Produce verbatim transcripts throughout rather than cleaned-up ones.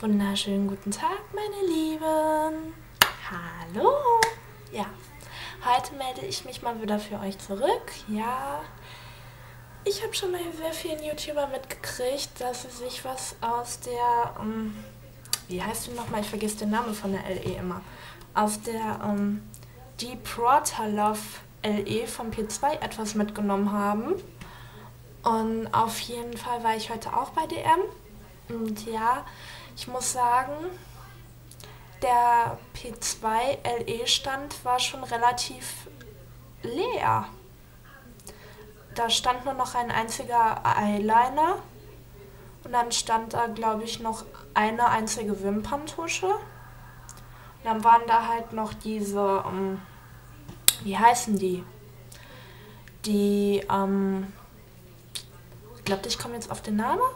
Wunderschönen guten Tag, meine Lieben. Hallo. Ja, heute melde ich mich mal wieder für euch zurück. Ja, ich habe schon bei sehr vielen YouTubern mitgekriegt, dass sie sich was aus der, um, wie heißt die nochmal? Ich vergesse den Namen von der L E immer. Aus der um, Deep Water Love L E vom P zwei etwas mitgenommen haben. Und auf jeden Fall war ich heute auch bei D M. Und ja, ich muss sagen, der P zwei L E-Stand war schon relativ leer. Da stand nur noch ein einziger Eyeliner und dann stand da, glaube ich, noch eine einzige Wimperntusche. Und dann waren da halt noch diese, um, wie heißen die? Die, ähm, ich glaube, ich komme jetzt auf den Namen.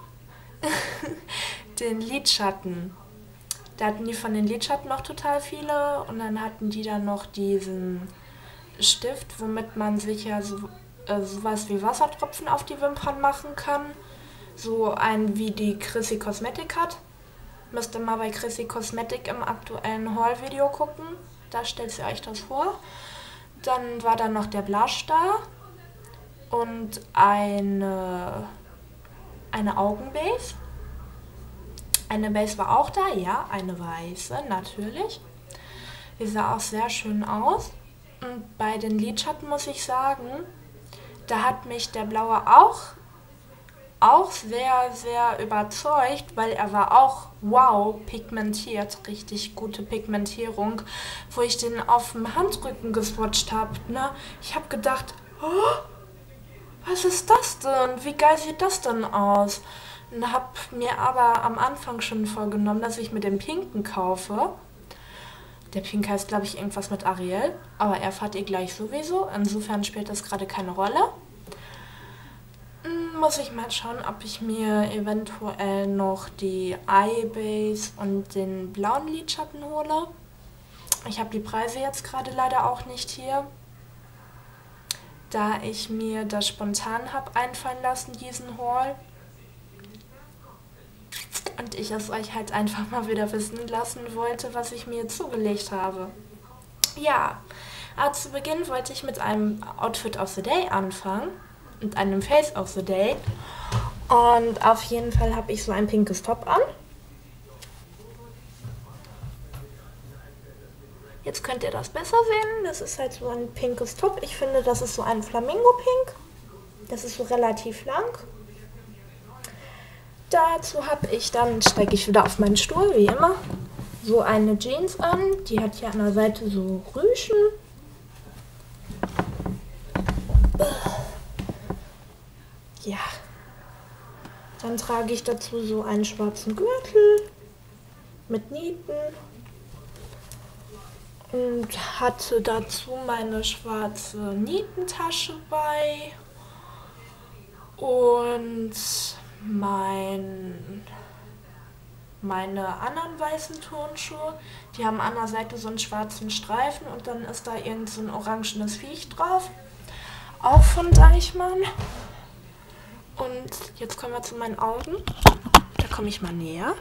Den Lidschatten. Da hatten die von den Lidschatten noch total viele und dann hatten die dann noch diesen Stift, womit man sich ja so, äh, sowas wie Wassertropfen auf die Wimpern machen kann. So ein wie die Chrissy Cosmetic hat. Müsst ihr mal bei Chrissy Cosmetic im aktuellen Haul-Video gucken. Da stellt sie euch das vor. Dann war da noch der Blush da und eine, eine Augenbase. Eine Base war auch da, ja, eine weiße, natürlich. Die sah auch sehr schön aus. Und bei den Lidschatten muss ich sagen, da hat mich der blaue auch, auch sehr, sehr überzeugt, weil er war auch, wow, pigmentiert, richtig gute Pigmentierung, wo ich den auf dem Handrücken geswatcht habe. Ne? Ich habe gedacht, oh, was ist das denn? Wie geil sieht das denn aus? Und habe mir aber am Anfang schon vorgenommen, dass ich mir den Pinken kaufe. Der Pink heißt, glaube ich, irgendwas mit Ariel, aber erfahrt ihr gleich sowieso. Insofern spielt das gerade keine Rolle. Muss ich mal schauen, ob ich mir eventuell noch die Eye Base und den blauen Lidschatten hole. Ich habe die Preise jetzt gerade leider auch nicht hier, da ich mir das spontan habe einfallen lassen, diesen Haul. Und ich es euch halt einfach mal wieder wissen lassen wollte, was ich mir zugelegt habe. Ja, aber zu Beginn wollte ich mit einem Outfit of the Day anfangen und einem Face of the Day. Und auf jeden Fall habe ich so ein pinkes Top an. Jetzt könnt ihr das besser sehen. Das ist halt so ein pinkes Top. Ich finde, das ist so ein Flamingo-Pink. Das ist so relativ lang. Dazu habe ich dann, steige ich wieder auf meinen Stuhl, wie immer, so eine Jeans an. Die hat hier an der Seite so Rüschen. Ja. Dann trage ich dazu so einen schwarzen Gürtel mit Nieten. Und hatte dazu meine schwarze Nietentasche bei. Und mein, meine anderen weißen Turnschuhe, die haben an der Seite so einen schwarzen Streifen und dann ist da irgend so ein orangenes Viech drauf, auch von Deichmann. Und jetzt kommen wir zu meinen Augen, da komme ich mal näher.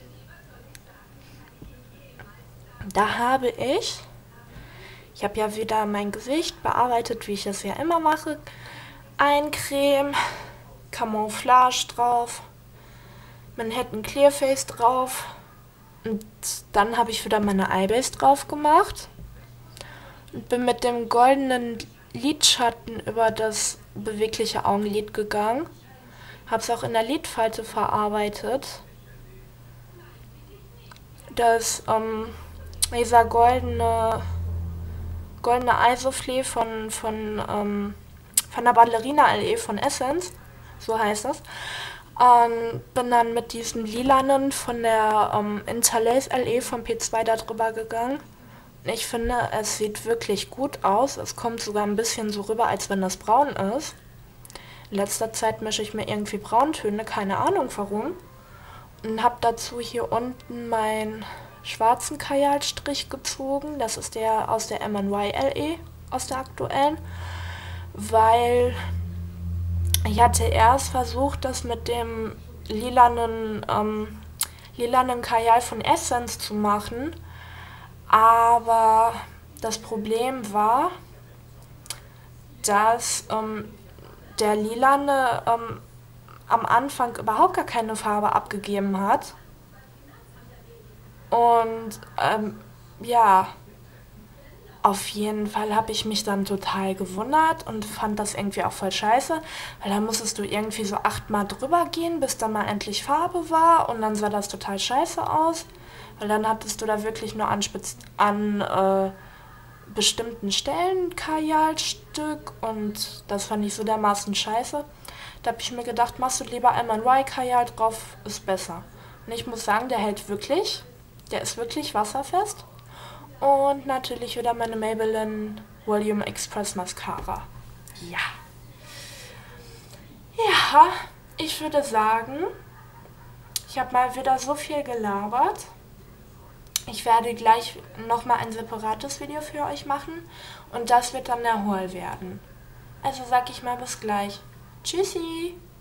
Da habe ich, ich habe ja wieder mein Gesicht bearbeitet, wie ich es ja immer mache, Eincreme, Camouflage drauf, Manhattan Clearface drauf und dann habe ich wieder meine Eyebase drauf gemacht und bin mit dem goldenen Lidschatten über das bewegliche Augenlid gegangen. Habe es auch in der Lidfalte verarbeitet. Das, ähm, dieser goldene, goldene Eisoufflé von, von, ähm, von der Ballerina L E von Essence. So heißt das. Ähm, bin dann mit diesem lilanen von der ähm, Interlace L E vom P zwei da drüber gegangen. Ich finde, es sieht wirklich gut aus. Es kommt sogar ein bisschen so rüber, als wenn das braun ist. In letzter Zeit mische ich mir irgendwie Brauntöne, keine Ahnung warum. Und habe dazu hier unten meinen schwarzen Kajalstrich gezogen. Das ist der aus der M N Y L E, aus der aktuellen. Weil ich hatte erst versucht, das mit dem lilanen ähm, lilanen Kajal von Essence zu machen, aber das Problem war, dass ähm, der lilane ähm, am Anfang überhaupt gar keine Farbe abgegeben hat. Und ähm, ja, auf jeden Fall habe ich mich dann total gewundert und fand das irgendwie auch voll scheiße, weil dann musstest du irgendwie so achtmal drüber gehen, bis dann mal endlich Farbe war und dann sah das total scheiße aus, weil dann hattest du da wirklich nur an, Spez an äh, bestimmten Stellen Kajalstück und das fand ich so dermaßen scheiße. Da habe ich mir gedacht, machst du lieber einmal ein Y-Kajal drauf, ist besser. Und ich muss sagen, der hält wirklich, der ist wirklich wasserfest. Und natürlich wieder meine Maybelline Volume Express Mascara. Ja. Ja, ich würde sagen, ich habe mal wieder so viel gelabert. Ich werde gleich nochmal ein separates Video für euch machen und das wird dann der Haul werden. Also sag ich mal bis gleich. Tschüssi!